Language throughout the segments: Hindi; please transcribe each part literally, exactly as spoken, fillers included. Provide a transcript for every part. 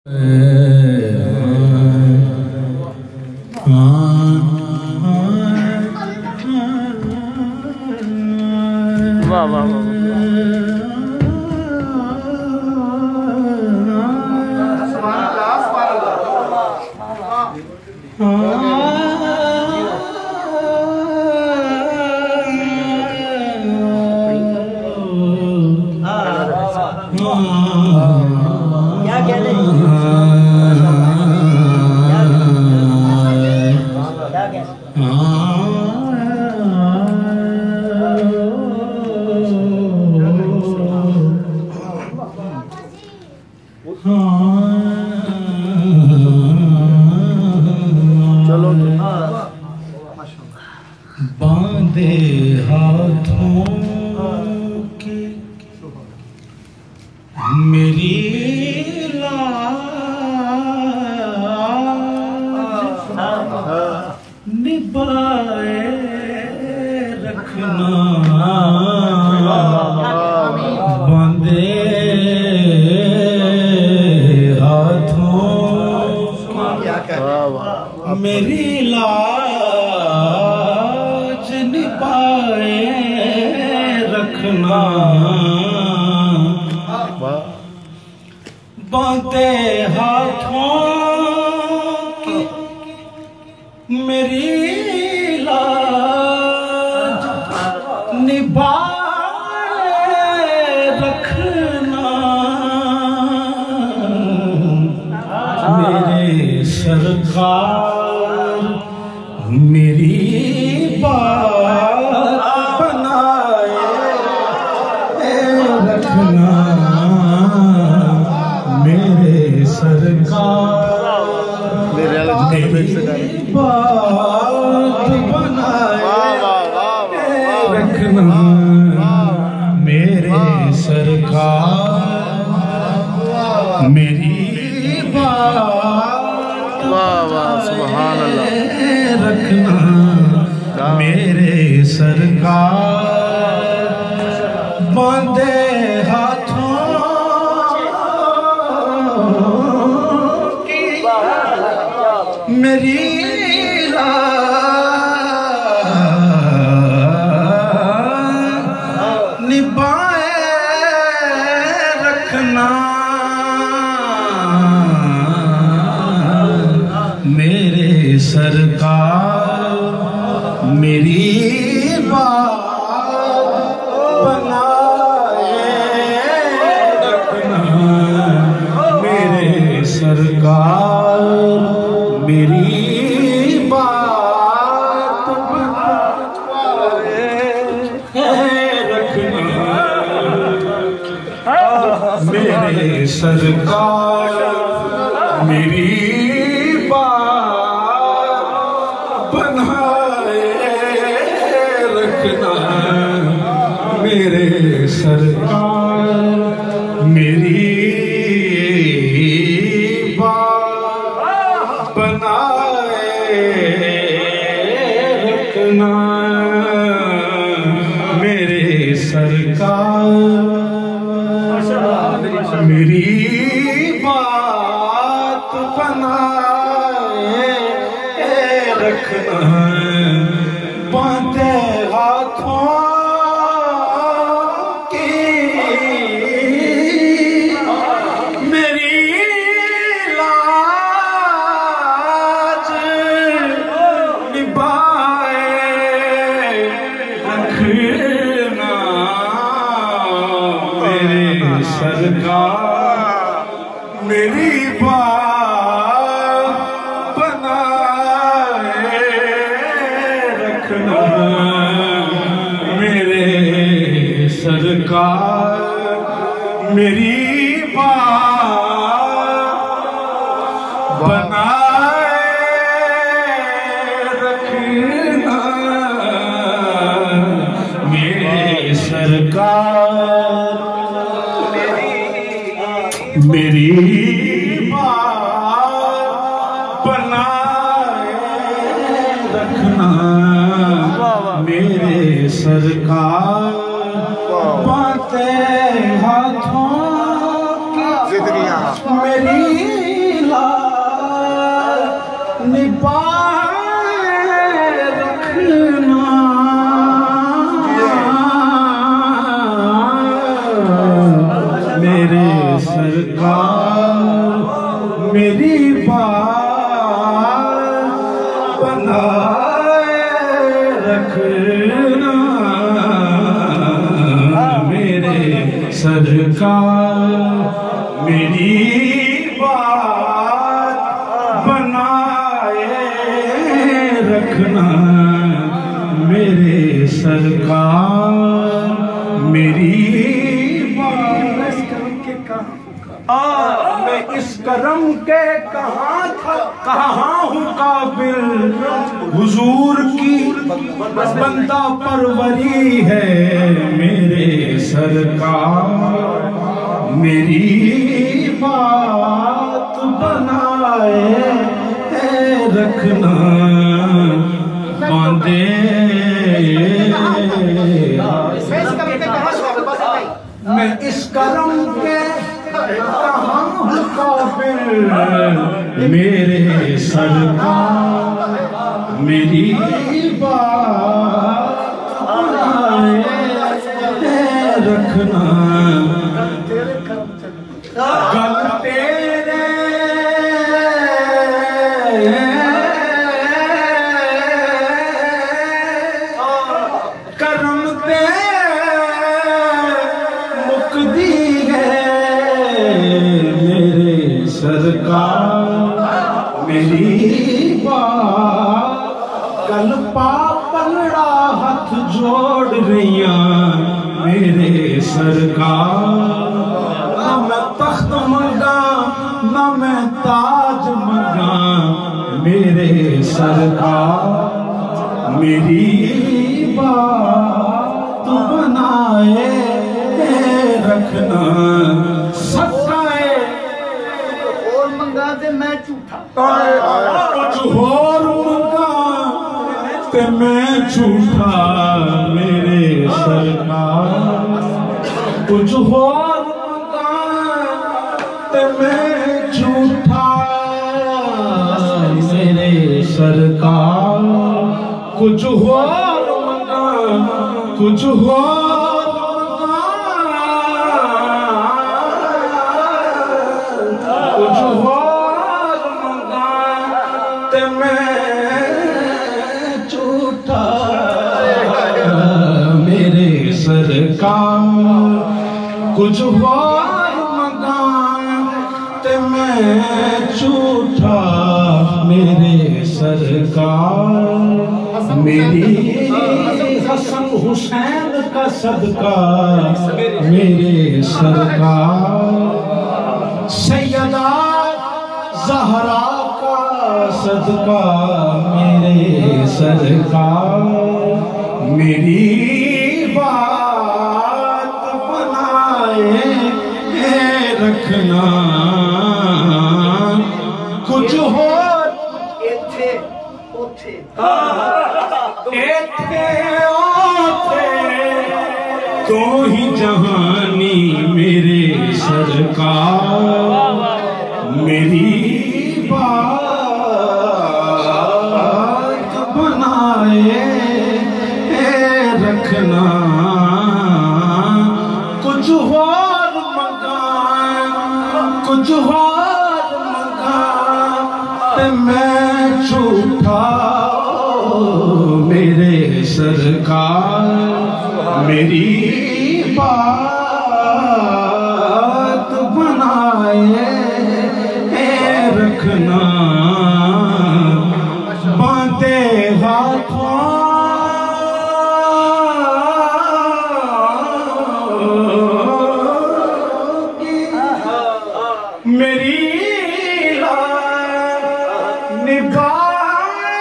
वाह वाह वाह क्या क्या ले चलो बांधे हाथों की मेरी लाज निभाए रखना, बांधे हाथों मेरी लाज निभाए रखना, बांधे हाथों की मेरी लाज निभाए रखना, मेरे सरकार मेरी बात बनाए रखना, मेरे सरकार मेरी बात बनाए रखना, मेरे सरकार मेरी बात सुभान अल्लाह रखना, मेरे सरकार बांधे हाथों की मेरी लाज निभाए रखना, मेरे सरकार मेरी बात बनाए रखना, मेरे सरकार मेरी बात बनाए रखना, मेरे सरकार मेरी मेरे सरकार मेरी बात बनाए रखना, मेरे सरकार मेरी बात बनाए रखना, बांधे हाथों सरकार मेरी बात बनाए रखना, मेरे सरकार मेरी बात बनाए रखना, मेरे सरकार मेरी बात बनाए रखना, मेरे सरकार बातें हाथों की मेरी मेरी बात बनाए रखना मेरे सरकार, मेरी बात बनाए रखना मेरे सरकार, मेरी आ, मैं इस करम के कहाँ था, कहाँ हूँ काबिल, हुजूर की बंदा परवरी है मेरे सरकार, मेरी बात बनाए रखना बांधे। मैं इस करम के कहाँ हूँ काबिल मेरे सरकार, मेरी बात बनाए रखना गल तेरे करम ते मुकदी है मेरे सरकार, मेरी बात कल पापलड़ा हाथ जोड़ रही मेरे सरकार, ना मैं तख्त मंगा ना मैं ताज मंगा मेरे सरकार, मेरी बात बनाए रखना सच्चाए और मंगा दे मैं झूठा, कुछ और मंगा ते मैं झूठा मेरे सरकार, कुछ और मंगा ते मैं झूठा मेरे सरकार, कुछ और मंगा कुछ और मंगा कुछ और मंगा ते मैं झूठा मेरे सरकार, कुछ और मंगा ते मैं झूठा मेरे सरकार, मेरी हसन हुसैन का सदका मेरे सरकार, सैयदा ज़हरा का सदका मेरे सरकार, मेरी बात बनाए रखना कुछ हो इथे उथे एथे ओथे तो ही जहानी मेरे सरकार, मेरी बात बनाए रखना कुछ और मंगा कुछ और मंगा ते मैं झूठा मेरे सरकार, मेरी बात बनाए रखना बांधे हाथों मेरी निभाए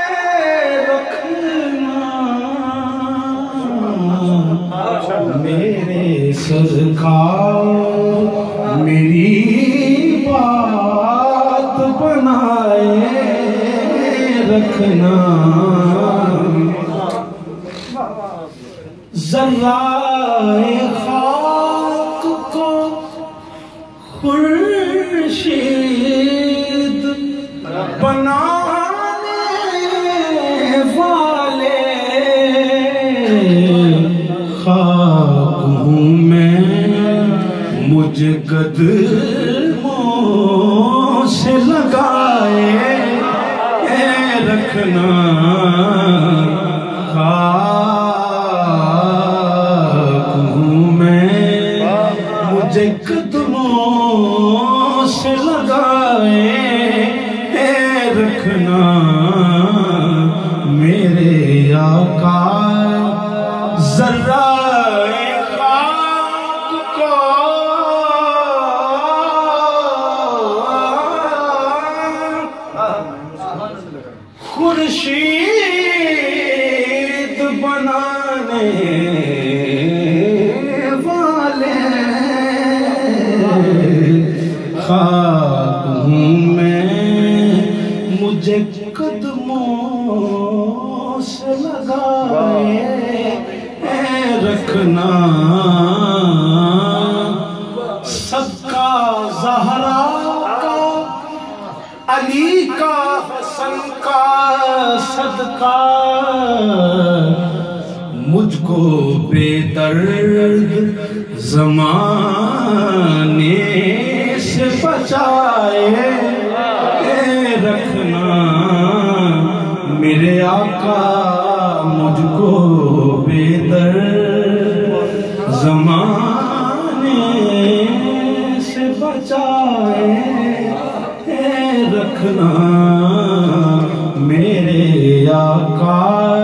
रखना मेरे सरकार, मेरी बात बनाए रखना ज़र्राए खाक को खुर्शीद बनाने वाले खाक हूँ मैं मुझ कदमों से रखना खाक हूँ मैं, मुझे कदमों से लगाए रखना मेरे आका। जरा खाक को खुर्शीद बनाने वाले खाक हूँ मैं, मुझे कदमों से लगाए रखना। सबका ज़हरा का, अली का, हसन का सदका मुझको बेदर्द ज़माने से बचाए रखना मेरे आका। मुझको बेदर्द ज़माने से बचाए रखना मेरे आका।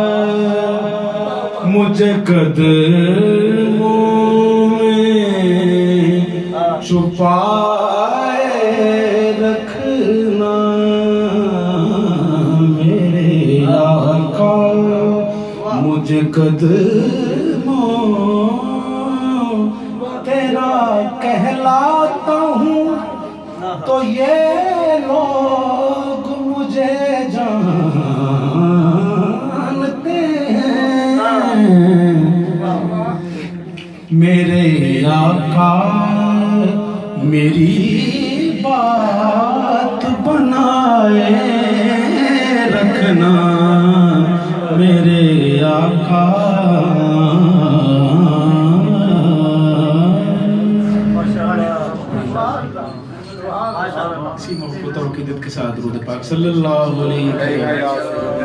मुझे कदमों में छुपाए रखना मेरे आका। मुझे कदमों तेरा कहलाता हूँ तो ये लोग मुझे जानते हैं मेरे आका। मेरी बात बनाए रखना मेरे आका। इसी मोहब्बत और अक़ीदत के साथ दुरूद पाक सल्लल्लाहु अलैहि वसल्लम।